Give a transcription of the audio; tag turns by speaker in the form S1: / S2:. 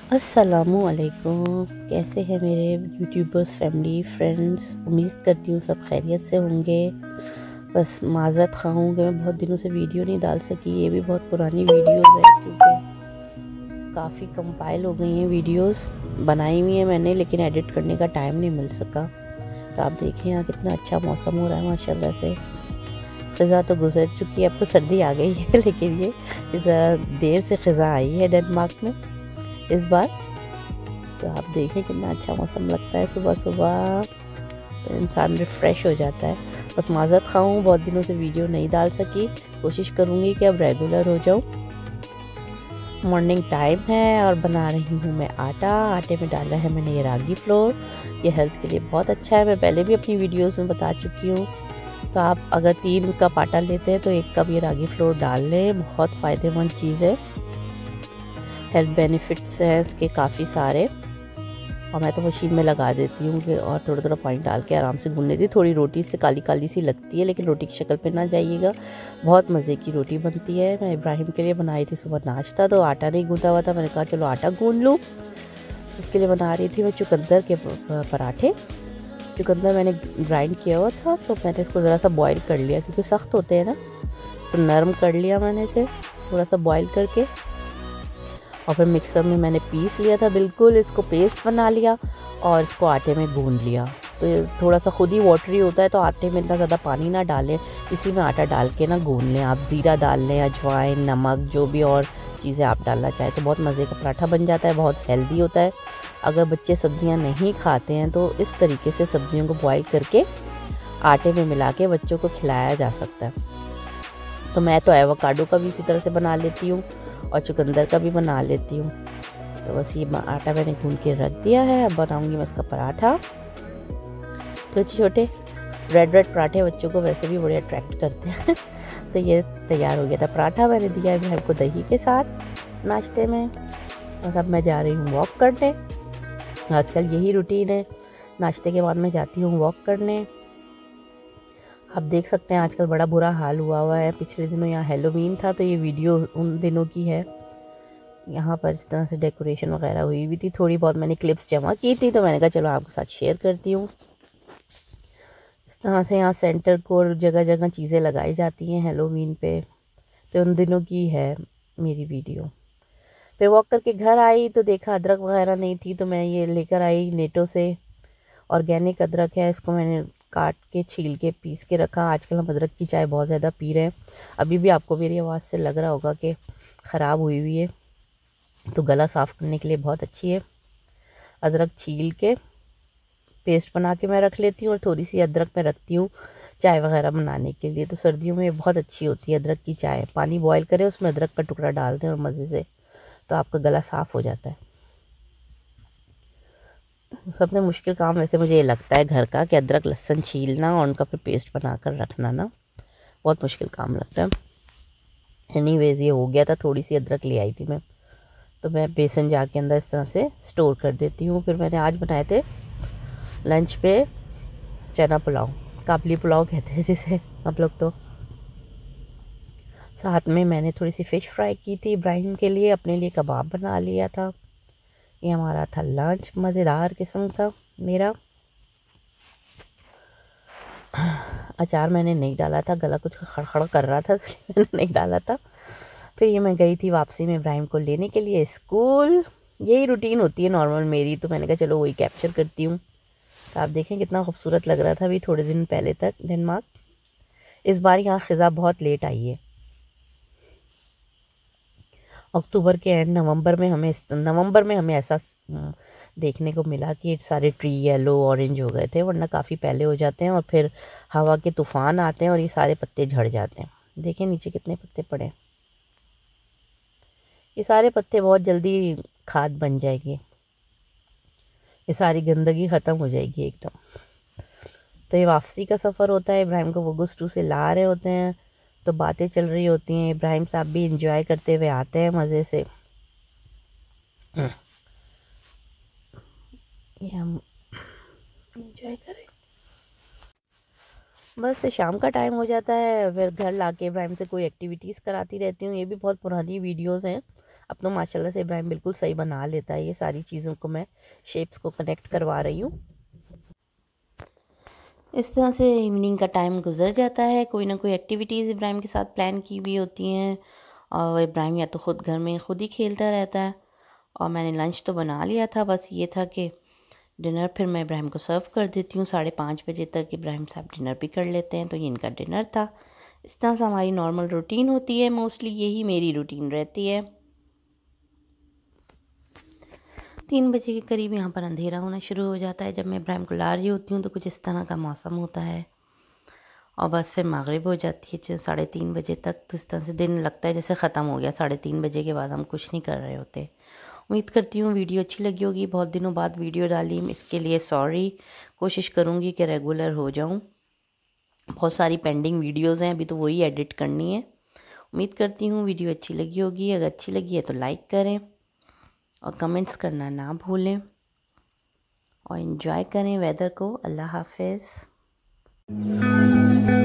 S1: अस्सलामुअलैकुम। कैसे हैं मेरे यूट्यूबर्स फैमिली फ्रेंड्स। उम्मीद करती हूँ सब खैरियत से होंगे। बस माज़रत ख़्वाह हूँ कि मैं बहुत दिनों से वीडियो नहीं डाल सकी। ये भी बहुत पुरानी वीडियोस है क्योंकि काफ़ी कंपाइल हो गई हैं वीडियोस, बनाई हुई हैं मैंने, लेकिन एडिट करने का टाइम नहीं मिल सका। तो आप देखें यहाँ कितना अच्छा मौसम हो रहा है माशाल्लाह से। ख़ज़ा तो गुजर चुकी है, अब तो सर्दी आ गई है लेकिन ये ज़रा देर से ख़ज़ा आई है डेनमार्क में इस बार। तो आप देखें कितना अच्छा मौसम लगता है सुबह सुबह, तो इंसान रिफ़्रेश हो जाता है। बस माज़रत ख़्वाह हूँ बहुत दिनों से वीडियो नहीं डाल सकी। कोशिश करूँगी कि अब रेगुलर हो जाऊँ। मॉर्निंग टाइम है और बना रही हूँ मैं आटा। आटे में डाला है मैंने ये रागी फ्लोर। ये हेल्थ के लिए बहुत अच्छा है, मैं पहले भी अपनी वीडियोस में बता चुकी हूँ। तो आप अगर 3 कप आटा लेते हैं तो 1 कप ये रागी फ्लोर डाल लें। बहुत फ़ायदेमंद चीज़ है, हेल्थ बेनिफिट्स हैं इसके काफ़ी सारे। और मैं तो मशीन में लगा देती हूँ कि और थोड़ा थोड़ा पानी डाल के आराम से गूँध लेती हूँ। थोड़ी रोटी से काली काली सी लगती है, लेकिन रोटी की शक्ल पे ना जाइएगा, बहुत मज़े की रोटी बनती है। मैं इब्राहिम के लिए बनाई थी सुबह नाश्ता, तो आटा नहीं गूँधा हुआ था, मैंने कहा चलो आटा गूँध लूँ। उसके लिए बना रही थी मैं चुकंदर के पराठे। चुकंदर मैंने ग्राइंड किया हुआ था, तो मैंने इसको ज़रा सा बॉयल कर लिया क्योंकि सख्त होते हैं ना, तो नरम कर लिया मैंने इसे थोड़ा सा बॉयल करके। और फिर मिक्सर में मैंने पीस लिया था, बिल्कुल इसको पेस्ट बना लिया और इसको आटे में गूंद लिया। तो ये थोड़ा सा खुद ही वाटरी होता है, तो आटे में इतना ज़्यादा पानी ना डालें, इसी में आटा डाल के ना गूंद लें। आप ज़ीरा डाल लें, अजवाइन, नमक, जो भी और चीज़ें आप डालना चाहें, तो बहुत मज़े का पराठा बन जाता है, बहुत हेल्दी होता है। अगर बच्चे सब्ज़ियाँ नहीं खाते हैं तो इस तरीके से सब्ज़ियों को बॉयल करके आटे में मिला के बच्चों को खिलाया जा सकता है। तो मैं तो एवोकाडो का भी इसी तरह से बना लेती हूँ और चुकंदर का भी बना लेती हूँ। तो बस ये आटा मैंने गूंद के रख दिया है, अब बनाऊँगी मैं इसका पराठा। तो छोटे रेड रेड पराठे बच्चों को वैसे भी बड़े अट्रैक्ट करते हैं तो ये तैयार हो गया था पराठा, मैंने दिया है भाई को दही के साथ नाश्ते में। और अब मैं जा रही हूँ वॉक करने। आजकल यही रूटीन है, नाश्ते के बाद मैं जाती हूँ वॉक करने। आप देख सकते हैं आजकल बड़ा बुरा हाल हुआ है। पिछले दिनों यहाँ हेलोवीन था, तो ये वीडियो उन दिनों की है। यहाँ पर इस तरह से डेकोरेशन वगैरह हुई हुई थी, थोड़ी बहुत मैंने क्लिप्स जमा की थी, तो मैंने कहा चलो आपके साथ शेयर करती हूँ। इस तरह से यहाँ सेंटर को जगह जगह चीज़ें लगाई जाती हैं हेलोवीन पे, तो उन दिनों की है मेरी वीडियो। फिर वॉक करके घर आई तो देखा अदरक वगैरह नहीं थी, तो मैं ये लेकर आई नेटो से। ऑर्गेनिक अदरक है, इसको मैंने काट के छील के पीस के रखा। आजकल हम अदरक की चाय बहुत ज़्यादा पी रहे हैं, अभी भी आपको मेरी आवाज़ से लग रहा होगा कि ख़राब हुई हुई है, तो गला साफ़ करने के लिए बहुत अच्छी है। अदरक छील के पेस्ट बना के मैं रख लेती हूँ और थोड़ी सी अदरक मैं रखती हूँ चाय वगैरह बनाने के लिए। तो सर्दियों में बहुत अच्छी होती है अदरक की चाय। पानी बॉयल करें, उसमें अदरक का टुकड़ा डाल दें और मज़े से, तो आपका गला साफ़ हो जाता है। सबसे मुश्किल काम वैसे मुझे ये लगता है घर का, कि अदरक लहसुन छीलना और उनका फिर पेस्ट बनाकर रखना ना, बहुत मुश्किल काम लगता है। एनीवेज ये हो गया था, थोड़ी सी अदरक ले आई थी मैं, तो मैं बेसन जाके अंदर इस तरह से स्टोर कर देती हूँ। फिर मैंने आज बनाए थे लंच पे चना पुलाव, काबली पुलाव कहते हैं जिसे आप लोग। तो साथ में मैंने थोड़ी सी फ़िश फ्राई की थी इब्राहिम के लिए, अपने लिए कबाब बना लिया था। ये हमारा था लंच, मज़ेदार किस्म का मेरा। अचार मैंने नहीं डाला था, गला कुछ खड़खड़ कर रहा था इसलिए मैंने नहीं डाला था। फिर ये मैं गई थी वापसी में इब्राहिम को लेने के लिए स्कूल। यही रूटीन होती है नॉर्मल मेरी, तो मैंने कहा चलो वही कैप्चर करती हूँ। तो आप देखें कितना खूबसूरत लग रहा था अभी थोड़े दिन पहले तक डेनमार्क। इस बार यहाँ ख़ज़ा बहुत लेट आई है, अक्टूबर के एंड नवंबर में हमें ऐसा देखने को मिला कि सारे ट्री येलो ऑरेंज हो गए थे, वरना काफ़ी पहले हो जाते हैं। और फिर हवा के तूफ़ान आते हैं और ये सारे पत्ते झड़ जाते हैं। देखें नीचे कितने पत्ते पड़े हैं, ये सारे पत्ते बहुत जल्दी खाद बन जाएंगे, ये सारी गंदगी ख़त्म हो जाएगी एकदम। तो ये वापसी का सफ़र होता है, इब्राहिम को वो गुस्टू से ला रहे होते हैं, तो बातें चल रही होती हैं, इब्राहिम साहब भी इंजॉय करते हुए आते हैं मज़े से। ये हम इंजॉय करें। बस फिर शाम का टाइम हो जाता है, फिर घर लाके इब्राहिम से कोई एक्टिविटीज़ कराती रहती हूँ। ये भी बहुत पुरानी वीडियोस हैं, अब तो माशाल्लाह से इब्राहिम बिल्कुल सही बना लेता है। ये सारी चीज़ों को मैं शेप्स को कनेक्ट करवा रही हूँ। इस तरह से इवनिंग का टाइम गुजर जाता है। कोई ना कोई एक्टिविटीज़ इब्राहिम के साथ प्लान की हुई होती हैं और इब्राहिम या तो ख़ुद घर में ख़ुद ही खेलता रहता है। और मैंने लंच तो बना लिया था, बस ये था कि डिनर फिर मैं इब्राहिम को सर्व कर देती हूँ। 5:30 बजे तक इब्राहिम साहब डिनर भी कर लेते हैं, तो ये इनका डिनर था। इस तरह से हमारी नॉर्मल रूटीन होती है, मोस्टली यही मेरी रूटीन रहती है। 3 बजे के करीब यहाँ पर अंधेरा होना शुरू हो जाता है। जब मैं इब्राहिम को ला रही होती हूँ तो कुछ इस तरह का मौसम होता है और बस फिर मगरिब हो जाती है 3:30 बजे तक। तो इस तरह से दिन लगता है जैसे ख़त्म हो गया। 3:30 बजे के बाद हम कुछ नहीं कर रहे होते। उम्मीद करती हूँ वीडियो अच्छी लगी होगी। बहुत दिनों बाद वीडियो डाली, इसके लिए सॉरी। कोशिश करूँगी कि रेगुलर हो जाऊँ। बहुत सारी पेंडिंग वीडियोज़ हैं, अभी तो वही एडिट करनी है। उम्मीद करती हूँ वीडियो अच्छी लगी होगी। अगर अच्छी लगी है तो लाइक करें और कमेंट्स करना ना भूलें और इन्जॉय करें वेदर को। अल्लाह हाफ़िज़।